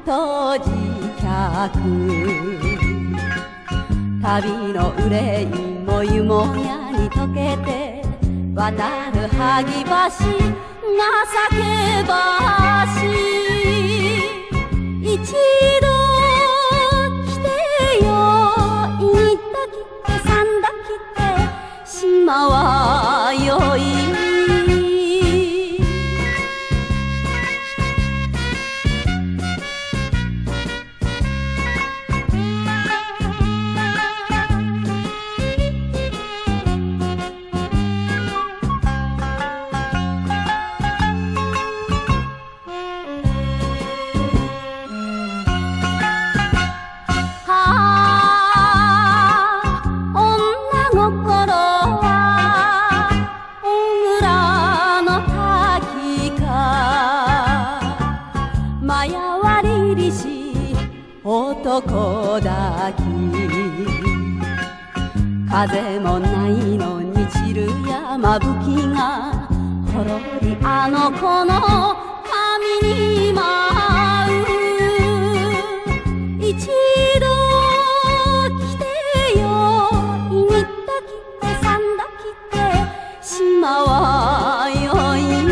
当時客旅の憂いも湯もやに溶けて渡る萩橋情け橋一度来てよ一だ来て三だ来て島はよい男抱き風もないのに散る山吹きがほろりあの子の髪に舞う一度来てよ二だ来て三だ来て島はよい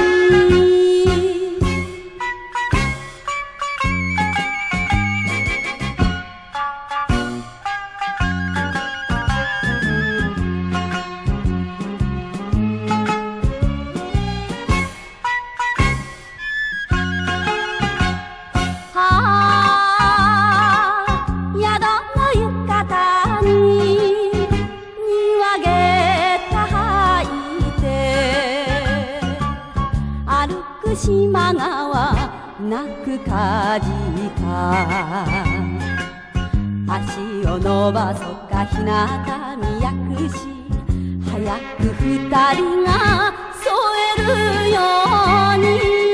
島川泣くかじか足を伸ばそっかひなた見薬し早く二人が添えるように